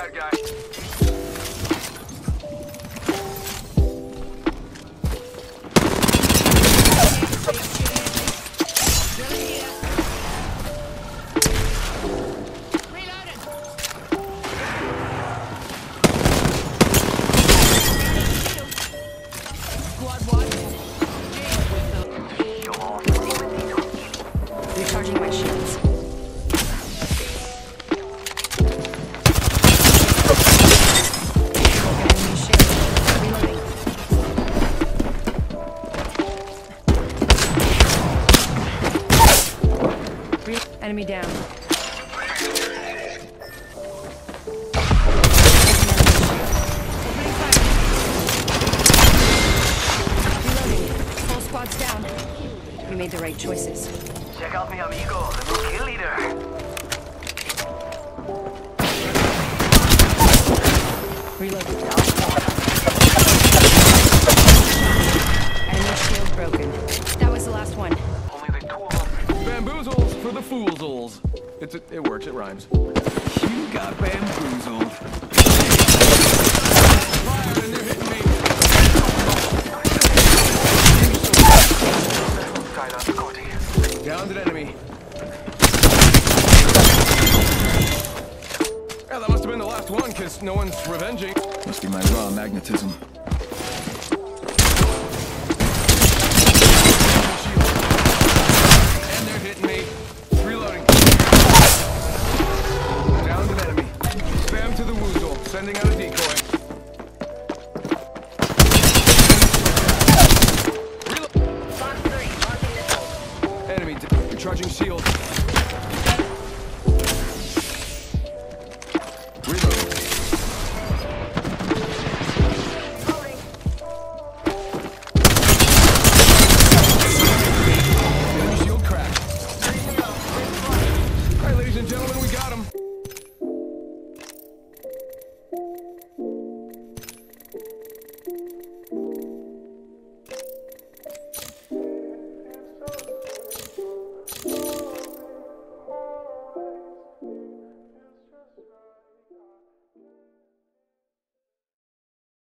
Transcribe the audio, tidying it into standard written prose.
bad guy. Recharging my shields. Enemy shield. Reloading. Enemy down. Reloading. Whole squad's down. We made the right choices. Check out mi amigo, the new kill leader. Reloading. Enemy shield broken. That was the last one. Only the two of them. Bamboozles for the foolsels. It works, it rhymes. You got bamboozled. Fire and they're hitting me. Downed an enemy. Yeah, that must have been the last one, because no one's revenging. Must be my raw magnetism. And they're hitting me. Reloading. Downed an enemy. Spam to the woozle. Sending out a decoy. Enemy recharging shield. Reload.